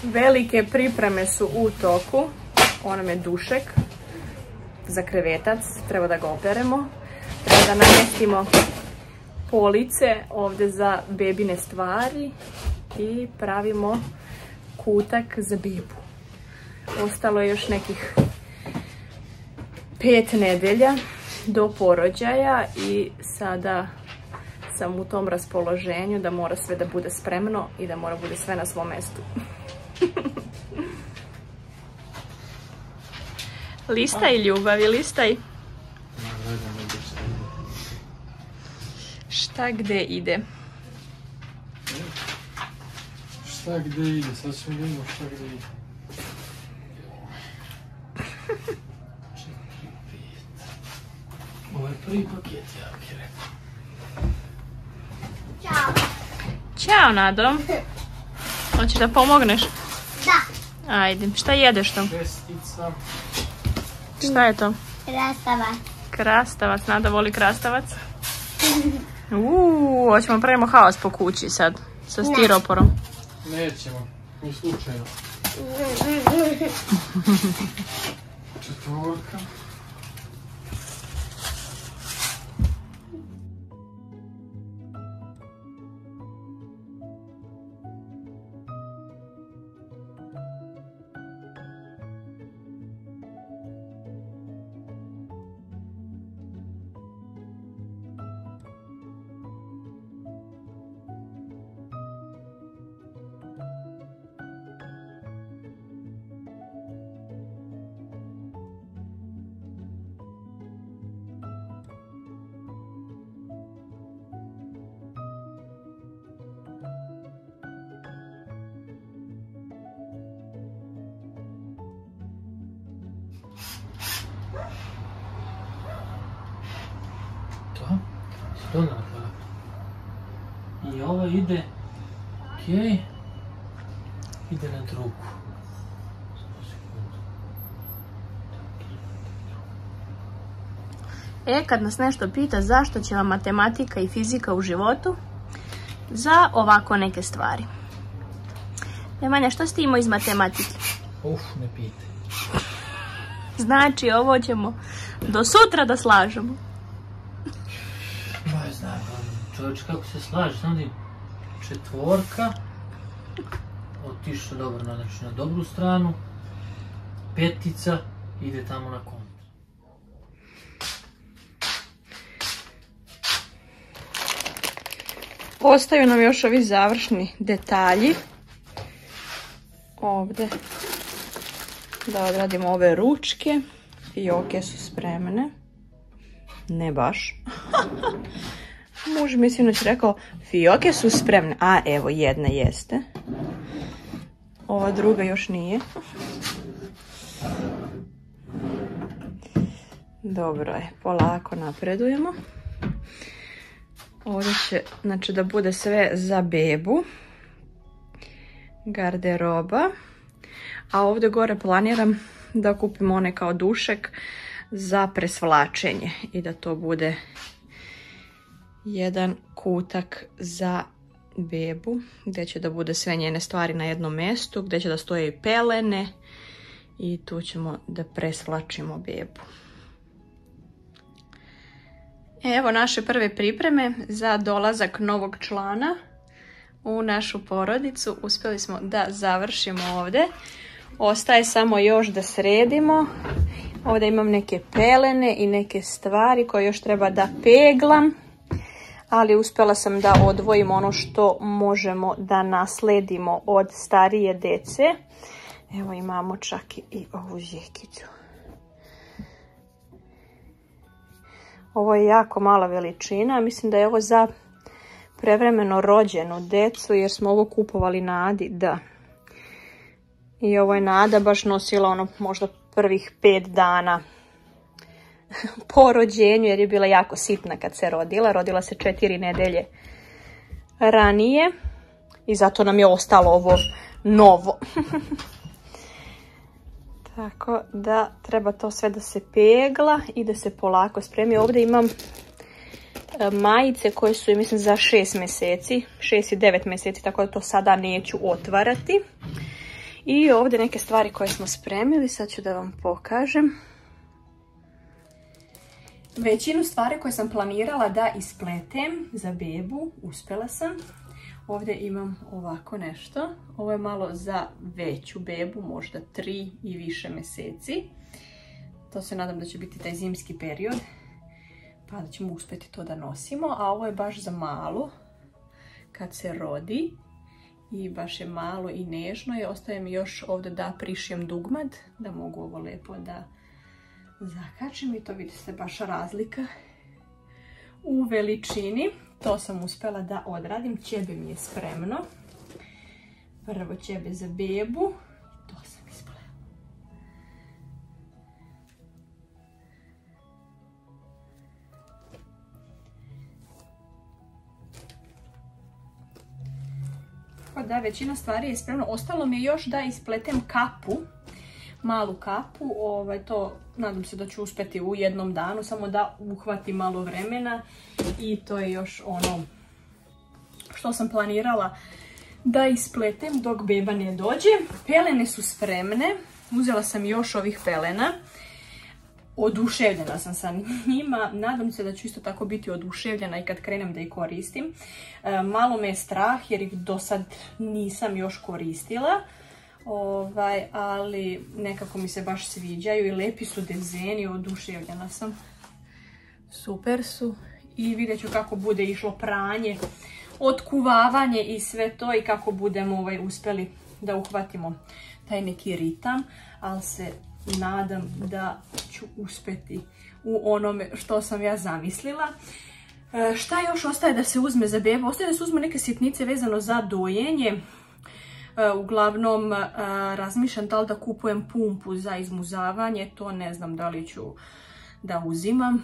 Velike pripreme su u toku. On nam je dušek za krevetac, treba da ga operemo. Treba da namestimo police ovdje za bebine stvari i pravimo kutak za bebu. Ostalo je još nekih 5 nedelja do porođaja i sada sam u tom raspoloženju da mora sve da bude spremno i da mora bude sve na svom mjestu. Listaj, ljubavi, listaj. Šta gde ide? Šta gde ide? Sad ćemo vidimo šta gde ide. 4, 5. Ovo je prvi paket, ja bih rekao. Ćao. Ćao, Nado. Hoćeš da pomogneš? Da. Ajde, šta jedeš to? Čestica. Šta je to? Krastavac. Krastavac, Nada voli krastavac. Hoćemo pravimo haos po kući sad, sa stiroporom. Nećemo, u slučaju. Četvorka. To napravila. I ova ide, okej, ide na drugu. Kad nas nešto pita zašto će vam matematika i fizika u životu, za ovako neke stvari. Nemanja, što si ti imao iz matematike? Ne pitaj. Znači, ovo ćemo do sutra da slažemo. Ma znam, čovječ kako se slaže, znam da je četvorka, otišao dobro, znači na dobru stranu, petica ide tamo na kontra. Ostaju nam još ovi završni detalji. Ovdje da odradimo ove ručke. Fioke su spremne. Ne baš. Muž mi sinoć rekao, fioke su spremne. A evo, jedna jeste. Ova druga još nije. Dobro je, polako napredujemo. Ovdje će, znači, da bude sve za bebu. Garderoba. A ovdje gore planiram da kupim one kao dušek za presvlačenje i da to bude jedan kutak za bebu gdje će da bude sve njene stvari na jednom mjestu, gdje će da stoje i pelene i tu ćemo da presvlačimo bebu. Evo naše prve pripreme za dolazak novog člana u našu porodicu. Uspjeli smo da završimo ovdje. Ostaje samo još da sredimo. Ovdje imam neke pelene i neke stvari koje još treba da peglam. Ali uspjela sam da odvojim ono što možemo da nasledimo od starije dece. Evo imamo čak i ovu žekicu. Ovo je jako mala veličina. Mislim da je ovo za prevremeno rođenu decu jer smo ovo kupovali Nadi, da. I ovo je Nada baš nosila ono možda prvih 5 dana po rođenju jer je bila jako sitna kad se rodila. Rodila se 4 nedelje ranije i zato nam je ostalo ovo novo. Tako da treba to sve da se pegla i da se polako spremi. Ovdje imam majice koje su, mislim, za 6 mjeseci, 6 i 9 mjeseci, tako da to sada neću otvarati. I ovdje neke stvari koje smo spremili, sad ću da vam pokažem. Većinu stvari koje sam planirala da ispletem za bebu, uspjela sam. Ovdje imam ovako nešto. Ovo je malo za veću bebu, možda 3 i više mjeseci. To se nadam da će biti taj zimski period, pa da ćemo uspjeti to da nosimo. A ovo je baš za malu, kad se rodi. I baš je malo i nežno i ostaje mi još ovdje da prišijem dugmad, da mogu ovo lijepo da zakačim i to vidite baš razlika u veličini. To sam uspjela da odradim, ćebe mi je spremno. Prvo ćebe za bebu, to sam isplela. Da, većina stvari je spremno. Ostalo mi je još da ispletem kapu, malu kapu. To nadam se da ću uspjeti u jednom danu, samo da uhvati malo vremena. I to je još ono što sam planirala da ispletem dok beba ne dođe. Pelene su spremne. Uzela sam još ovih pelena. Oduševljena sam sa njima, nadam se da ću isto tako biti oduševljena i kad krenem da ih koristim. Malo me je strah jer ih do sad nisam još koristila, ali nekako mi se baš sviđaju i lepi su dezeni, oduševljena sam. Super su i vidjet ću kako bude išlo pranje, otkuvavanje i sve to i kako budemo uspjeli da uhvatimo taj neki ritam, ali se nadam da ću uspjeti u onome što sam ja zamislila. Šta još ostaje da se uzme za bebu? Ostaje da se uzme neke sitnice vezano za dojenje. Uglavnom razmišljam da li da kupujem pumpu za izmuzavanje. To ne znam da li ću da uzimam.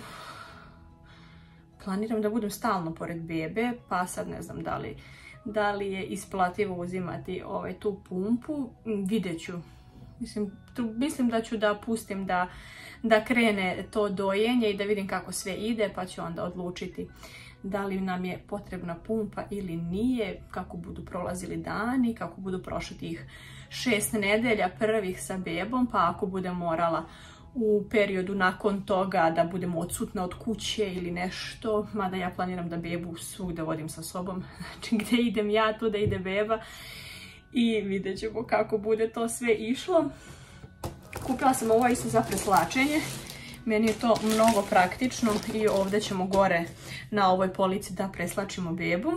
Planiram da budem stalno pored bebe, pa sad ne znam da li je isplativo uzimati tu pumpu. Vidjet ću. Mislim da ću da pustim da krene to dojenje i da vidim kako sve ide, pa ću onda odlučiti da li nam je potrebna pumpa ili nije, kako budu prolazili dani, kako budu prošli tih 6 nedelja prvih sa bebom, pa ako budem morala u periodu nakon toga da budemo odsutna od kuće ili nešto, mada ja planiram da bebu svugdje vodim sa sobom, znači gdje idem ja, tu da ide beba. I vidjet ćemo kako bude to sve išlo. Kupila sam ovo isto za preslačenje. Meni je to mnogo praktično i ovdje ćemo gore na ovoj polici da preslačimo bebu.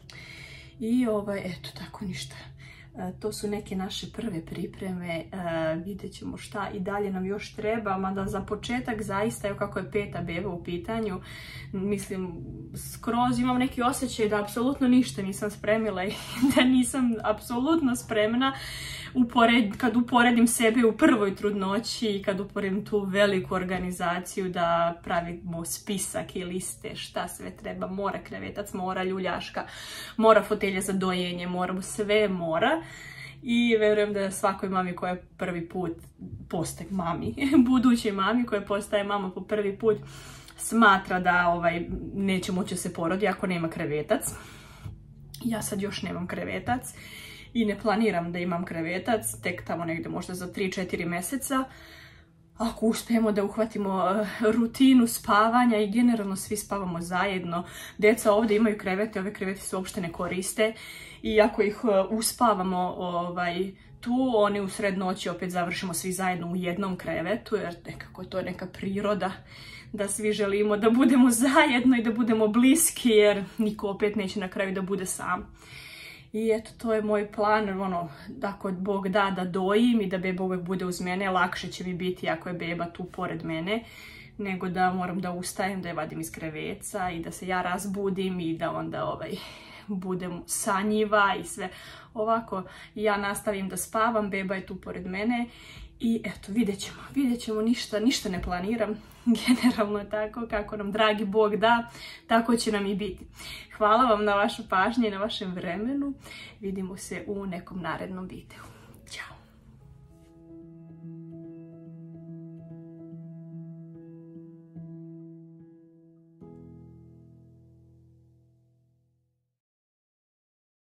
I eto tako ništa. To su neke naše prve pripreme, vidjet ćemo šta i dalje nam još treba, mada za početak zaista, evo kako je 5. beba u pitanju, mislim, skroz imam neki osjećaj da apsolutno ništa nisam spremila i da nisam apsolutno spremna kad uporedim sebe u prvoj trudnoći i kad uporedim tu veliku organizaciju da pravimo spisak i liste šta sve treba, mora krevetac, mora ljuljaška, mora fotelja za dojenje, sve mora. I vjerujem da svakoj mami koja prvi put postaje mami, budućoj mami koja postaje mama po prvi put, smatra da neće moći se porodi ako nema krevetac. Ja sad još nemam krevetac i ne planiram da imam krevetac, tek tamo negdje možda za 3-4 mjeseca. Ako uspijemo da uhvatimo rutinu spavanja i generalno svi spavamo zajedno. Djeca ovdje imaju krevete, ove krevete se uopšte ne koriste. I ako ih uspavamo tu, oni u sred noći opet završimo svi zajedno u jednom krevetu, jer nekako je to neka priroda da svi želimo da budemo zajedno i da budemo bliski, jer niko opet neće na kraju da bude sam. I eto, to je moj plan, da ako Bog da dojim i da beba uvijek bude uz mene, lakše će mi biti ako je beba tu pored mene, nego da moram da ustajem, da je vadim iz kreveca i da se ja razbudim i da onda budem sanjiva i sve. Ovako ja nastavim da spavam, beba je tu pored mene i eto, vidjet ćemo, ništa ne planiram. Generalno je tako, kako nam dragi Bog da, tako će nam i biti. Hvala vam na vašu pažnju i na vašem vremenu. Vidimo se u nekom narednom videu. Ćao!